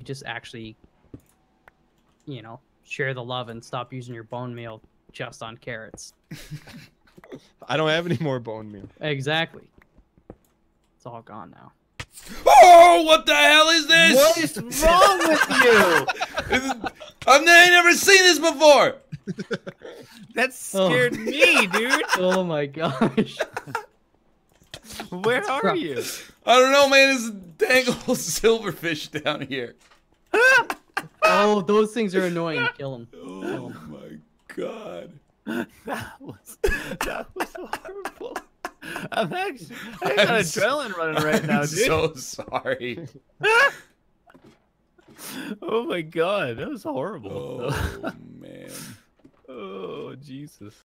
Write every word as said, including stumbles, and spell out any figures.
just actually, you know, share the love and stop using your bone meal just on carrots. I don't have any more bone meal. Exactly. It's all gone now. Oh, what the hell is this? What is wrong with you? I've never seen this before. That scared oh. me, dude. Oh my gosh. Where are you? I don't know, man. There's a dang old silverfish down here. Oh, those things are annoying. Kill them. Oh Kill 'em. my god. That was that was horrible. I'm actually I got I'm adrenaline so, running right now, I'm dude. So sorry. Oh my god, that was horrible. Oh man. Oh Jesus.